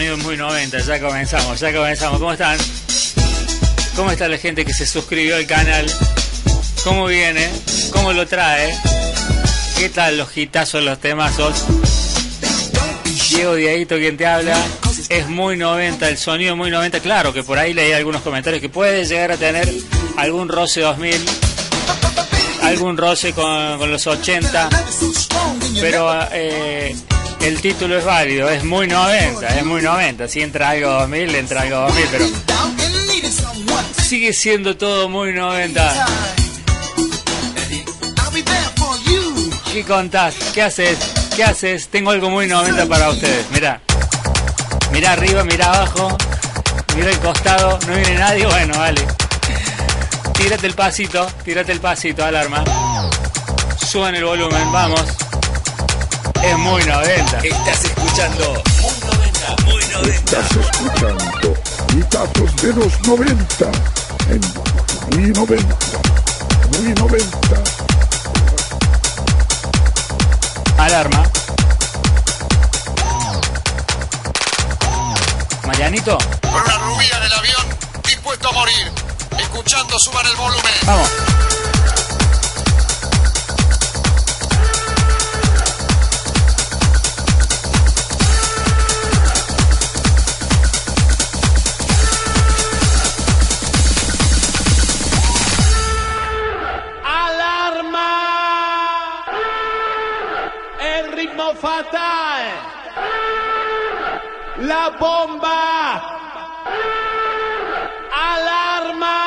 sonido muy 90. Ya comenzamos. ¿Cómo están? ¿Cómo está la gente que se suscribió al canal? ¿Cómo viene? ¿Cómo lo trae? ¿Qué tal los hitazos, los temazos? Diego Dieguito, quien te habla. Es muy 90, el sonido muy 90. Claro que por ahí leí algunos comentarios que puede llegar a tener algún roce 2000, algún roce con los 80, pero el título es válido, es muy 90. Si entra algo 2000, entra algo 2000, pero sigue siendo todo muy 90. ¿Qué contás? ¿Qué haces? Tengo algo muy 90 para ustedes. Mirá arriba, mirá abajo, mirá el costado, no viene nadie. Bueno, vale. Tírate el pasito, alarma. Suban el volumen, vamos. Es muy 90. Estás escuchando muy 90. Estás escuchando Hitazos de los 90 en muy 90. Alarma. Marianito. Con una rubia en el avión, dispuesto a morir. Escuchando, suban el volumen. Vamos. ¡Alarma! El ritmo fatal. La bomba. ¡Alarma!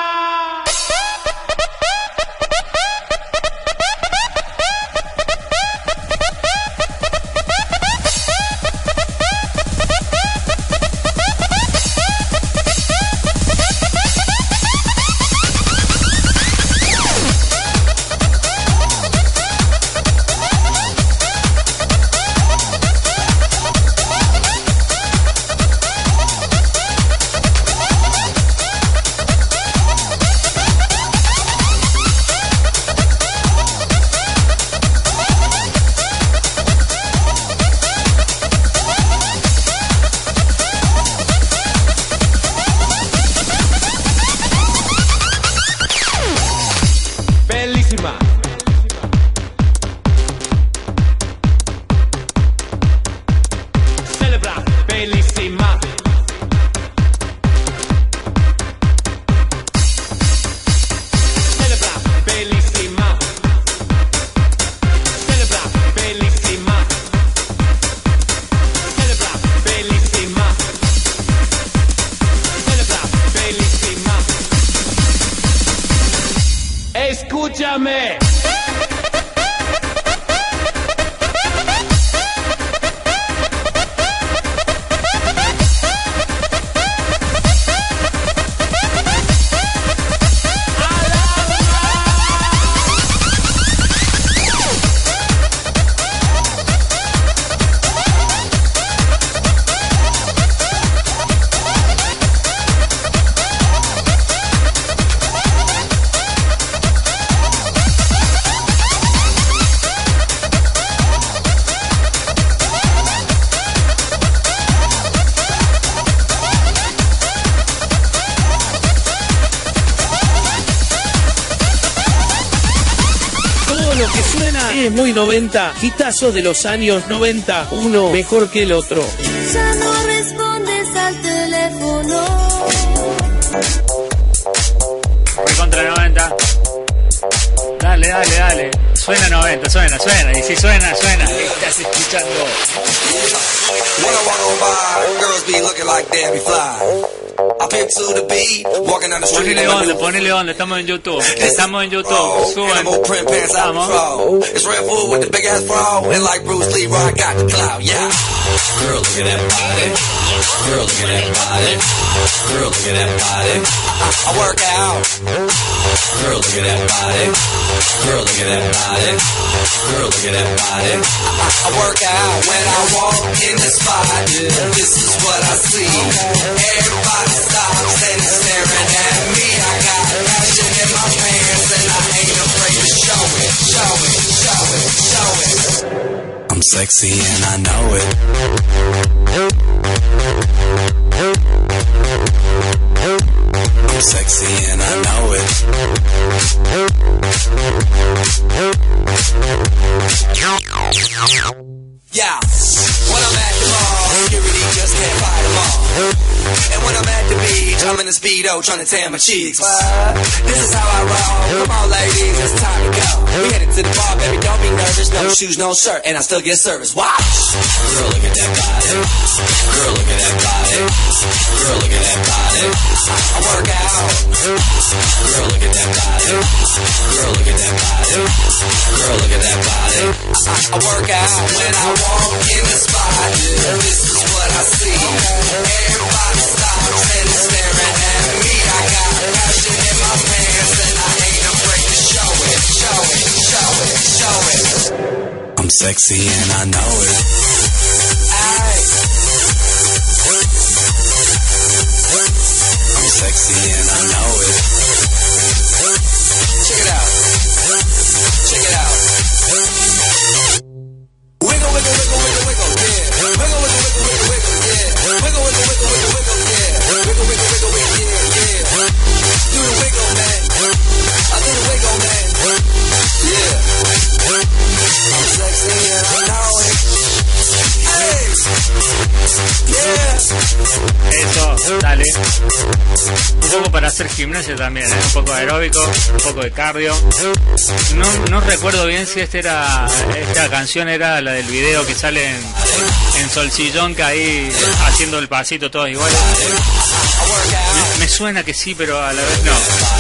Escúchame. Es muy 90, hitazos de los años 90, uno mejor que el otro. Ya no respondes al teléfono. Contra 90. Dale. Suena 90, suena. Y si suena. Estás escuchando. Ponele onda, estamos en YouTube. Suban. Vamos. Girl, look at that body. Girl, look at that body. Girl, look at that body. I work out. Girl, look at that body. Girl, look at that body. Girl, look at that body. I work out when I walk in the spot. This is what I see. Everybody stops and is staring at me. I got passion in my pants and I ain't afraid to show it. I'm sexy and I know it. I'm sexy and I know it. Yeah, when I'm at the mall, security just can't fight them all. And when I'm at the beach, I'm in a Speedo trying to tan my cheeks. But this is how I roll. Come on, ladies, it's time to go. We headed to the bar, baby, don't be nervous. No shoes, no shirt, and I still get service. Watch. Girl, look at that body. Girl, look at that body. Girl, look at that body. I work out. Girl, look at that body. Girl, look at that body. Girl, look at that body. I work out when I walk in the spot. This is what I see. Everybody stops and is staring at me. I got passion in my pants and I ain't afraid to show it, show it, show it, show it. I'm sexy and I know it. I'm sexy and I know it. Check it out. Check it out. Wiggle, wiggle, wiggle, wiggle, wiggle, yeah. Wiggle, wiggle, wiggle, wiggle, wiggle, yeah. Wiggle, wiggle, wiggle, wiggle, wiggle, yeah. Wiggle, wiggle, wiggle, wiggle, yeah, yeah. Do the wiggle, man. I do the wiggle, man. Yeah. I'm sexy and I know it. Hey. Yeah. Eso, dale. Un poco para hacer gimnasia también, ¿eh? Un poco aeróbico, un poco de cardio. No recuerdo bien si esta canción era la del video que sale en Solsillón, que ahí haciendo el pasito todos iguales. Me suena que sí, pero a la vez no.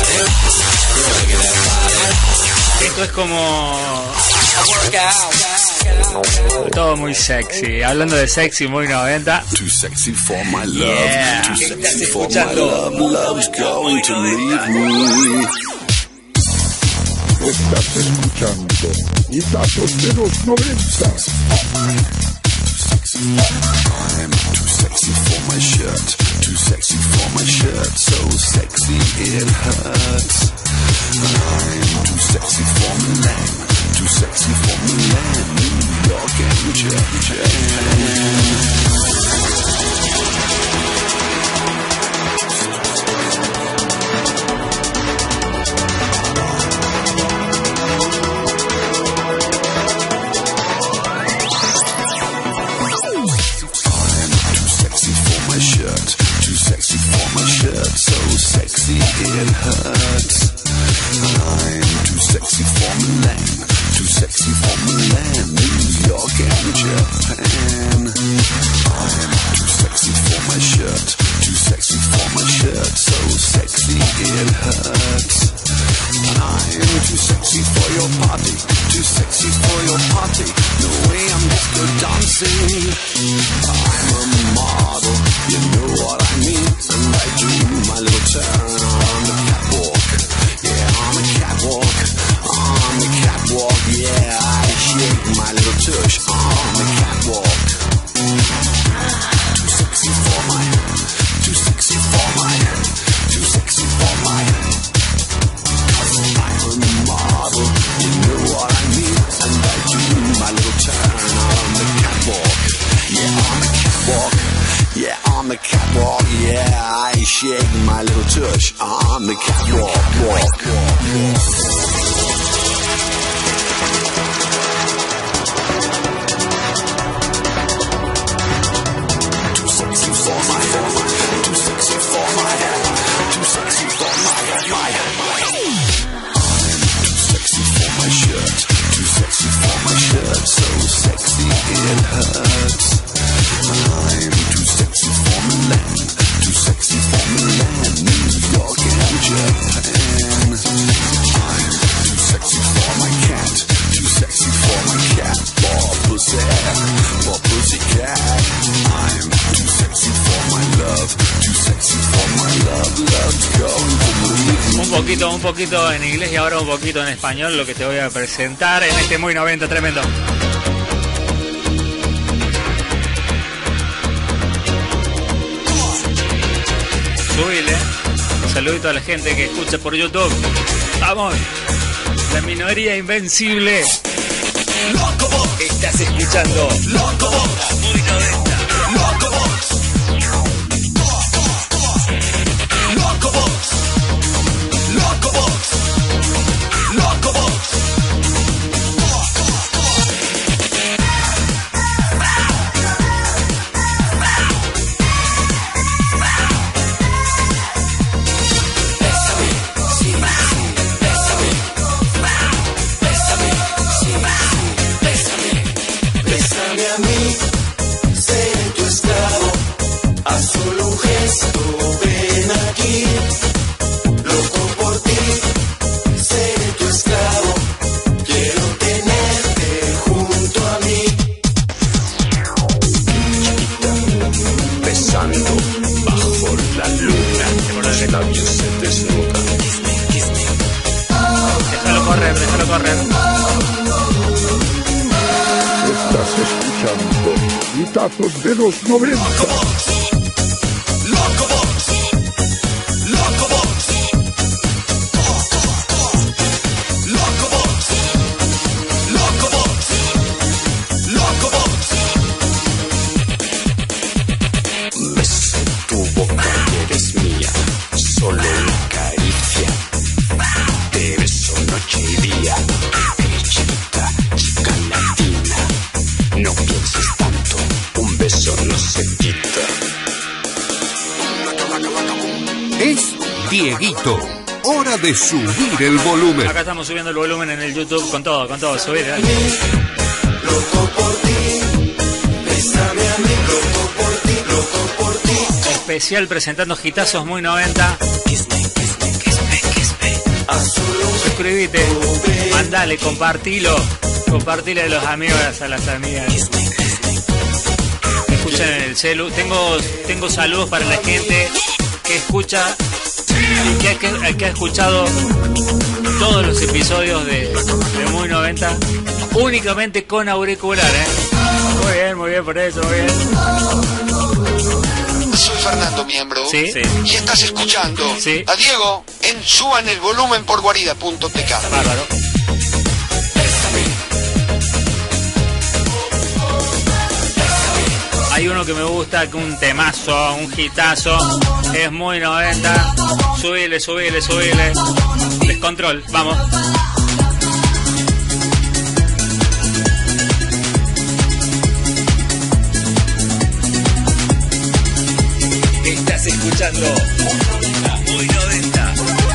Esto es como todo muy sexy. Hablando de sexy, muy 90. Too sexy for my love. Yeah. Too sexy for my love. Love's going to leave me. Estás escuchando Hitazos de los 90. I'm too sexy for my shirt. Too sexy for my shirt. So sexy it hurts. I'm too sexy for Milan. Too sexy for Milan. New York and Japan. So sexy it hurts. I'm too sexy for Milan. Too sexy for Milan, New York and Japan. I'm too sexy for my shirt. Too sexy for my shirt. So sexy it hurts. I'm too sexy for your party. Too sexy for your party. No way I'm disco dancing. I'm a model. You know what I mean. And I do my little turn on the catwalk. Yeah, on the catwalk. On the catwalk. Yeah, I shake my little tush on the catwalk. Too sexy for my. Too sexy for my. Too sexy for my. I'm a model. You know what I mean. And I do my little turn on the catwalk. Yeah, on the catwalk. Yeah, on the catwalk, yeah, I shake my little tush on the catwalk, walk. Too sexy for my, too sexy for my, too sexy for my. I'm too sexy for my shirt, too sexy for my shirt, so sexy it hurts. I'm too sexy for Milan, too sexy for Milan, New York and Japan. I'm too sexy for my cat, too sexy for my cat, for pussycat. I'm too sexy for my love, too sexy for my love, love's going to leave me. Un poquito en inglés y ahora un poquito en español, lo que te voy a presentar en este muy 90 tremendo. Subile. Un saludito a la gente que escucha por YouTube. Vamos. La minoría invencible. Estás escuchando Muy 90. hitazos de los 90. Beso tu boca que eres mía, solo una caricia. Te beso noche y día, chiquita, chica latina. No pienses tanto, un beso no se quita. Es Dieguito. Hora de subir el volumen. Acá estamos subiendo el volumen en el YouTube con todo, subir. Dale. Loco por ti, bésame a mí, loco por ti. Especial presentando hitazos muy 90. Suscríbete, mandale, compartilo a los amigos, a las amigas. Escuchan en el celu. Tengo saludos para la gente que escucha y que ha escuchado todos los episodios de Muy 90 únicamente con auricular, Muy bien por eso, muy bien. Soy Fernando Miembro. Sí. Y estás escuchando Sí. a Diego en Suban el Volumen por guarida.tk. Bárbaro. Hay uno que me gusta, que un temazo, un hitazo, es muy 90. Subile. Descontrol, vamos. Estás escuchando Muy 90.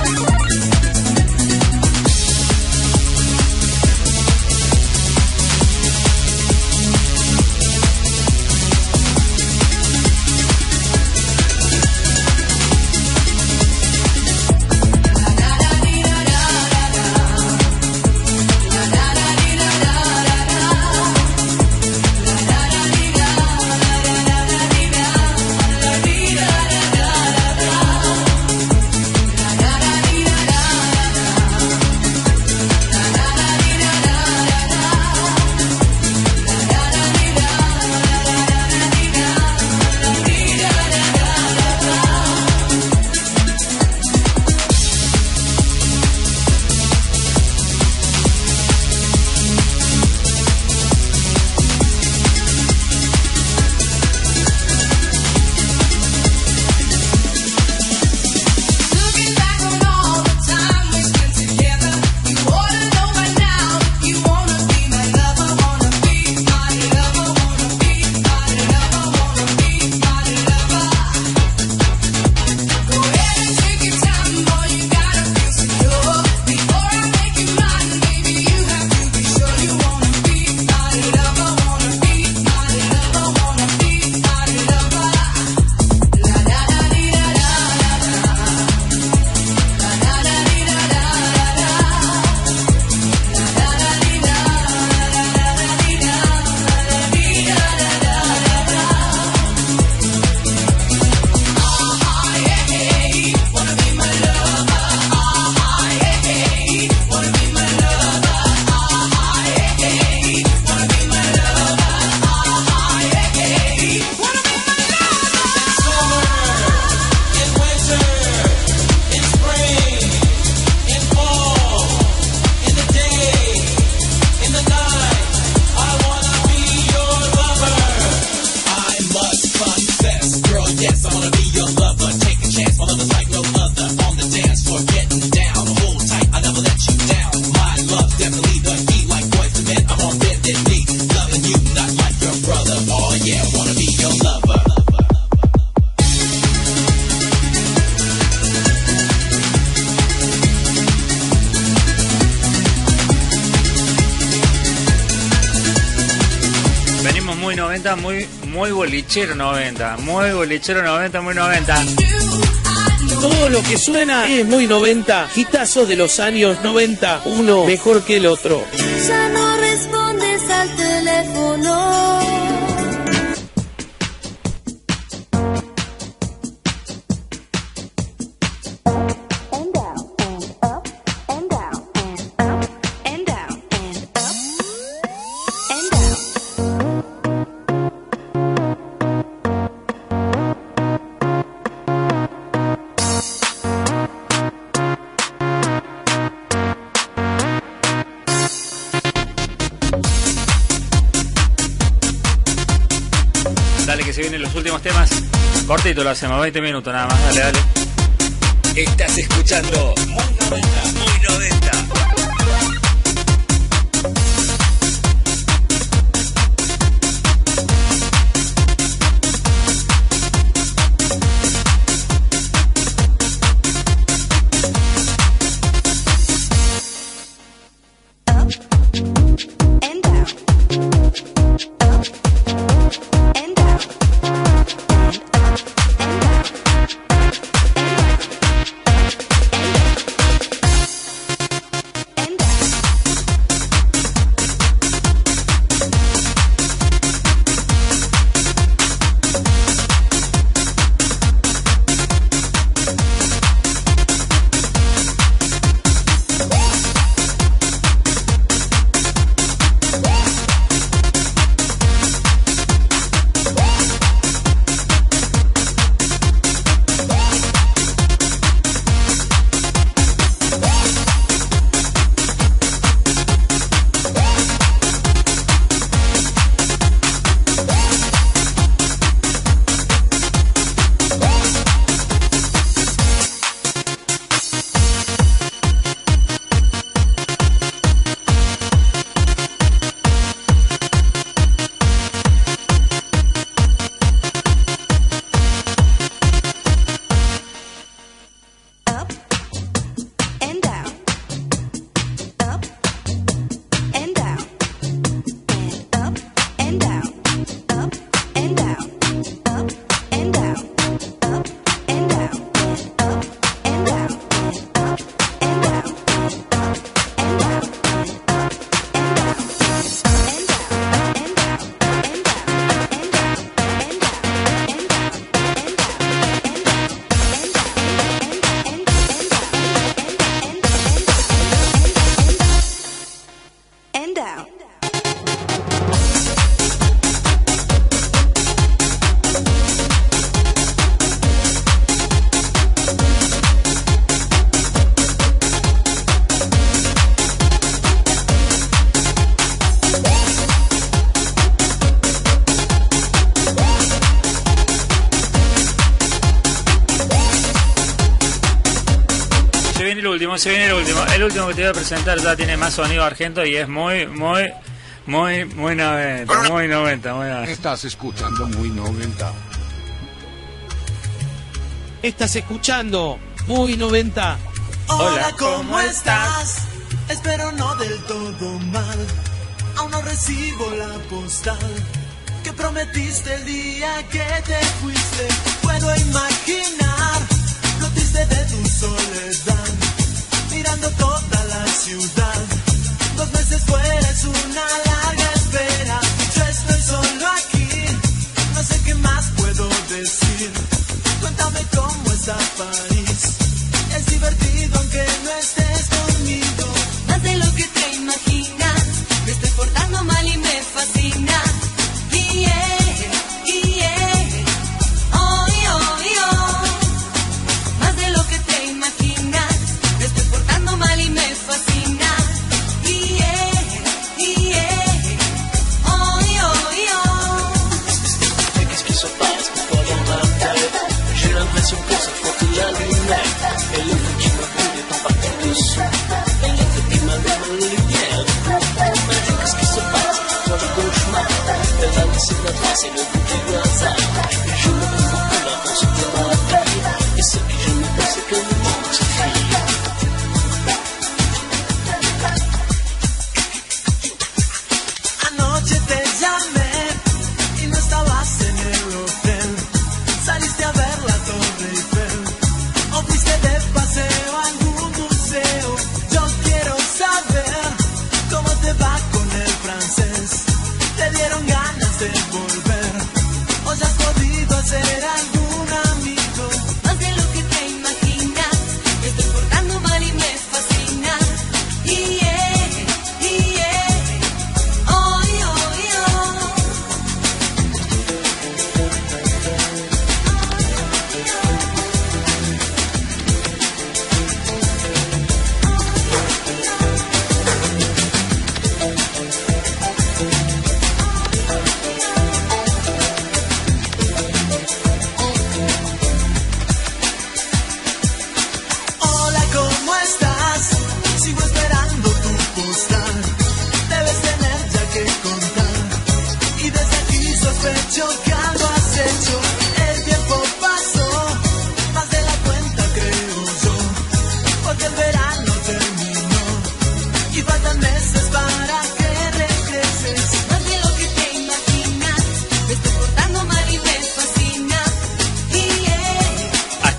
muy 90, muy bolichero 90, muy bolichero 90, muy 90. Todo lo que suena es muy 90. Hitazos de los años 90, uno mejor que el otro. Ya no respondes al teléfono. se vienen los últimos temas. Cortito lo hacemos, 20 minutos nada más, dale, dale. Estás escuchando Muy 90, Muy 90. Se viene el último. El último que te voy a presentar ya tiene más sonido argento y es muy 90. Muy 90. Estás escuchando Muy 90. Estás escuchando Muy 90. Hola, ¿cómo estás? Espero no del todo mal. Aún no recibo la postal que prometiste el día que te fuiste. Puedo imaginar lo triste de tu soledad, mirando toda la ciudad. 2 meses fuera es una larga espera. Yo estoy solo aquí, no sé qué más puedo decir. Cuéntame cómo está París. Es divertido aunque no estés conmigo. Más de lo que te imaginas. Me estoy portando mal y me fascina. Más de lo que te imaginas. Me estoy portando mal y me fascina. Qu'est-ce qui se passe? Pourquoi dans ma tête j'ai l'impression que ça frotte la lunette. Et le feu qui me brûle est en partie dessous. Et le feu qui m'allume la lumière. Qu'est-ce qui se passe? Toi le cauchemar. Elle va laisser la trace et le goût du hasard. Et je me comprends plus l'avance de ma vie. Et ce que je me dis c'est que le monde se fuit. Anoche te llamé y no estabas en el hotel. Saliste a ver la Torre Eiffel o fuiste de paseo a algún museo. Yo quiero saber cómo te va con el francés. ¿Te dieron ganas de volver o ya has podido hacer algún amigo? Más de lo que te imaginas. Me estoy portando mal y me fascina.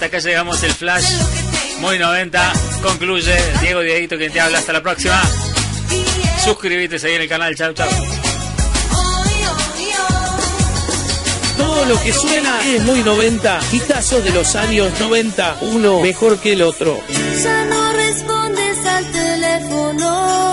acá llegamos el flash muy 90. Concluye Diego Dieguito quien te habla. Hasta la próxima. Suscríbete, seguí en el canal. Chau, chau. Todo lo que suena es muy 90. Hitazos de los años 90. Uno mejor que el otro. Ya no respondes al teléfono.